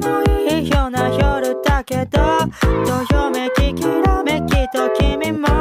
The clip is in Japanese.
もいいような夜だけどどよめききらめきと君も